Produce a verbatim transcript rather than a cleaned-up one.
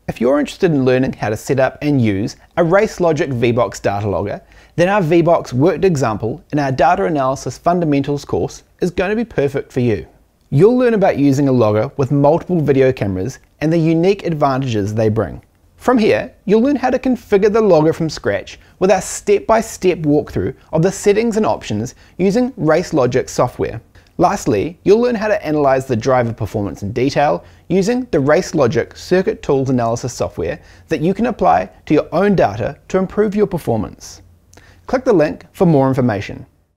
If you're interested in learning how to set up and use a Racelogic V BOX data logger, then our V BOX Worked Example in our Data Analysis Fundamentals course is going to be perfect for you. You'll learn about using a logger with multiple video cameras and the unique advantages they bring. From here, you'll learn how to configure the logger from scratch with our step-by-step walkthrough of the settings and options using Racelogic software. Lastly, you'll learn how to analyze the driver performance in detail using the Racelogic Circuit Tools Analysis software that you can apply to your own data to improve your performance. Click the link for more information.